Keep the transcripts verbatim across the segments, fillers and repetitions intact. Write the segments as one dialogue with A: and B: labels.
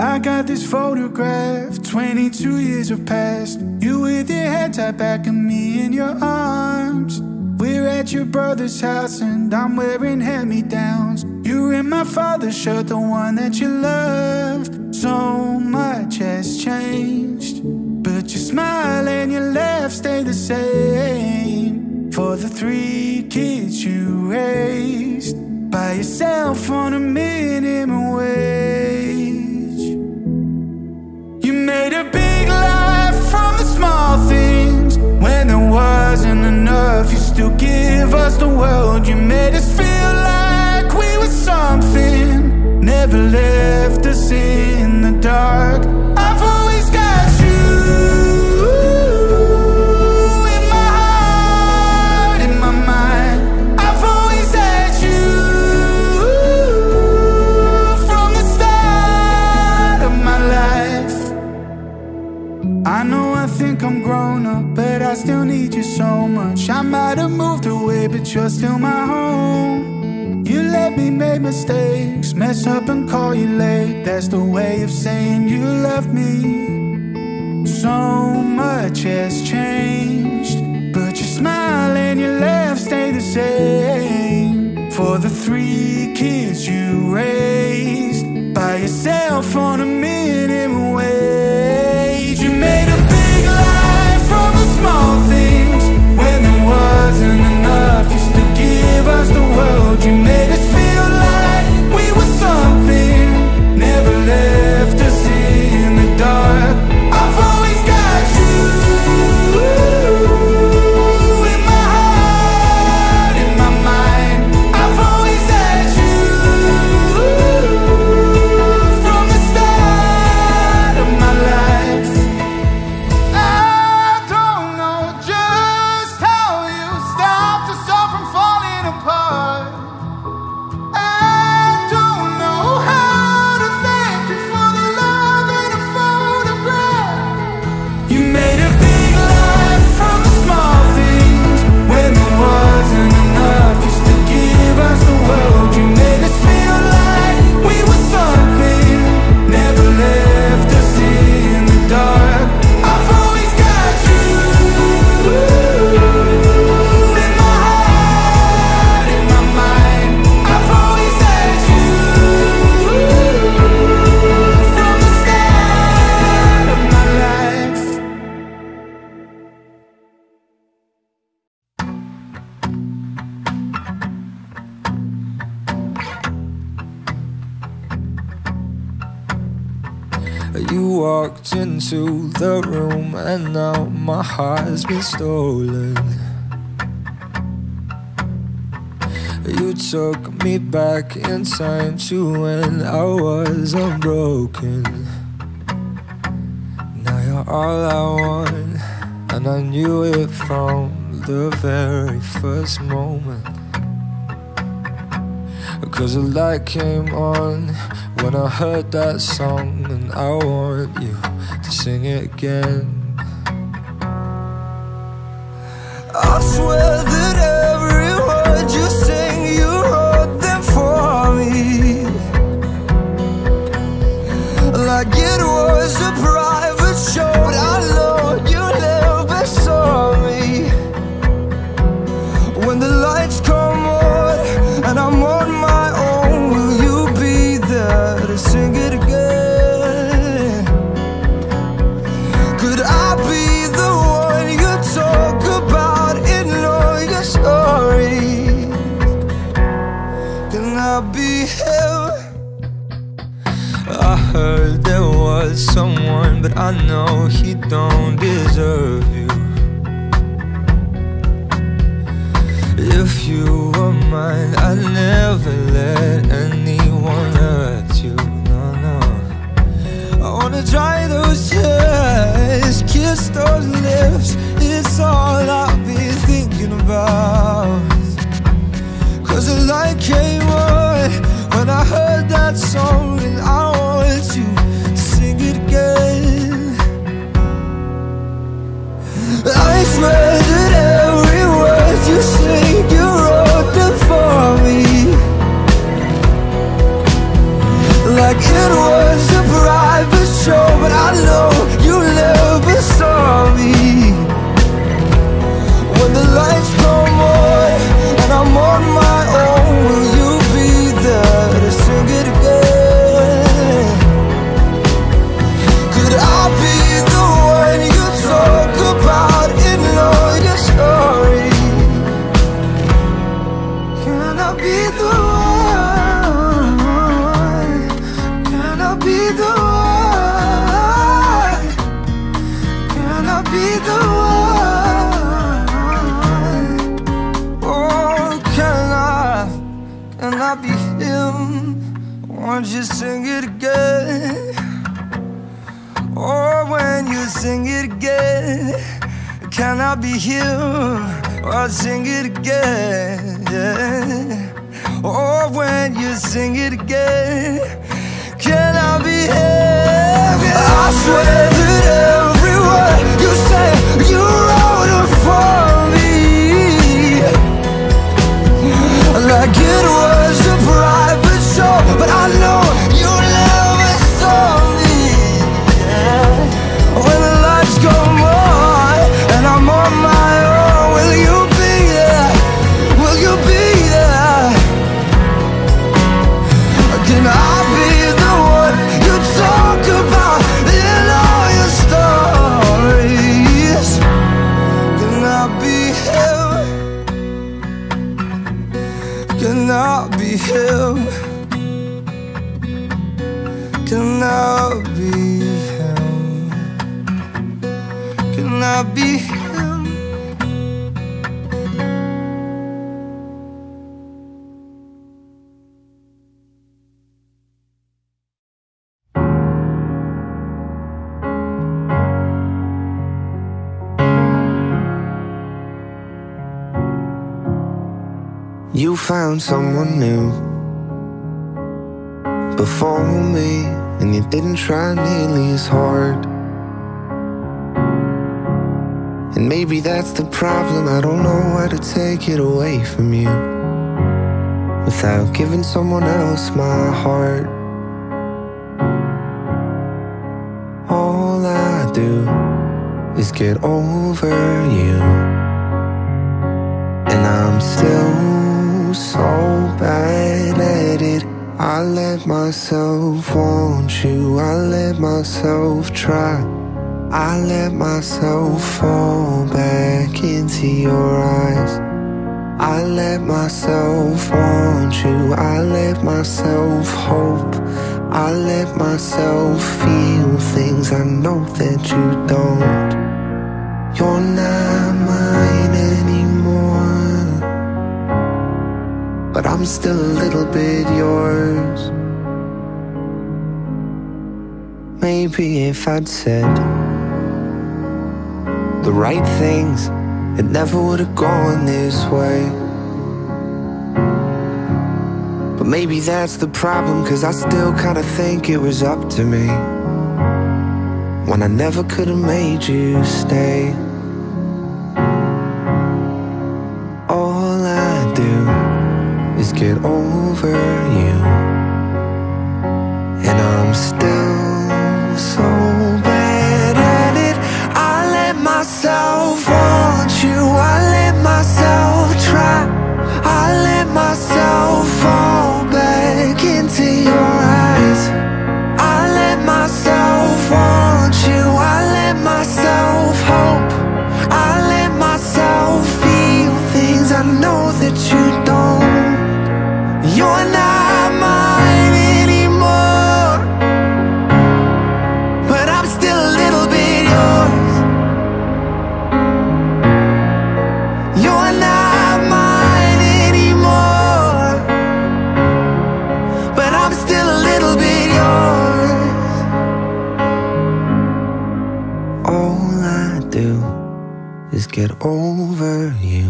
A: I got this photograph, twenty-two years have passed. You with your head tied back and me in your arms. We're at your brother's house and I'm wearing hand-me-downs. You're in my father's shirt, the one that you loved. So much has changed, but your smile and your laugh stay the same. For the three kids you raised by yourself on a minimum wage. You made a big life from the small things. When there wasn't enough, you still give us the world. You made us feel like we were something, never left us in the dark. I've always got you in my heart, in my mind. I've always had you from the start of my life. I know I think I'm grown up, but I still need you so much. I might have moved away, but you're still my home. You let me make mistakes, mess up and call you late. That's the way of saying you love me. So much has changed, but your smile and your laugh stay the same. For the three kids you raised by yourself on a minimum wage. You made a big life from the small things. When there wasn't enough, you still give us the world. You made us feel like we were something, never left us in the dark. I've always got you in my heart, in my mind. I've always had you from the start of my life. I don't know just how you stopped us all from falling apart. I don't know how to thank you for the love in a photograph. You made a big life from the small things. When there wasn't enough, you still give us the world. You made us feel like we were something, never left us in the dark. I've always got you in my heart, in my mind. I've always had you from the start of my life.
B: You walked into the room and now my heart's been stolen. You took me back in time to when I was unbroken. Now you're all I want, and I knew it from the very first moment. Cause the light came on when I heard that song, and I want you to sing it again. I swear that every word you sing, you wrote them for me, like it was a private show. I know you never saw me. When the lights come on and I'm on my own, will you be there to sing it again? Could I be the one you talk about in all your stories? Can I be him? I heard there was someone, but I know he don't deserve you. If you were mine, I'd never let anyone hurt you. No, no. I wanna dry those tears, kiss those lips. It's all I've been thinking about. Cause the light came on when I heard that song, and I want you to sing it again. I swear that every word you sing, you wrote them for me, like it was a prize. I be him? Won't you sing it again? Or when you sing it again, can I be him? Or sing it again, yeah. Or when you sing it again, can I be him? I swear that every word you say, you wrote it for me, like it was a private show. But I know you never saw me, yeah. When the lights go on and I'm on my own, will you be there? Will you be there? Can I be the one you talk about in all your stories? Can I be him? Can I be him? Can I be him? Can I be him?
C: You found someone new before me, and you didn't try nearly as hard. And maybe that's the problem, I don't know how to take it away from you without giving someone else my heart. All I do is get over you, and I'm still so bad at it. I let myself want you, I let myself try, I let myself fall back into your eyes. I let myself want you, I let myself hope, I let myself feel things I know that you don't. You're not mine anymore, but I'm still a little bit yours. Maybe if I'd said the right things, it never would have gone this way. But maybe that's the problem, cause I still kinda think it was up to me when I never could have made you stay. All I do is get over you, and I'm still so bad at it. I let myself want you, I let myself try, I let myself fall back into your eyes. I let myself want you, I let myself hope, I let myself feel things I know that you don't. You're not mine anymore, but I'm still a little bit yours. You're not mine anymore, but I'm still a little bit yours. All I do is get over you,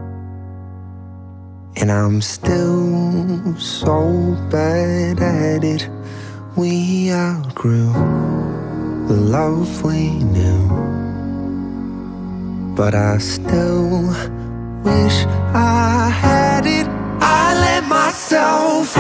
C: and I'm still so bad at it. We outgrew the love we knew, but I still wish I had it. I let myself